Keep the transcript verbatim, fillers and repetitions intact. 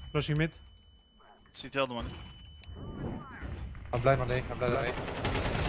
Flashing mid. C T the other one. I'm blind on A, I'm blind on A.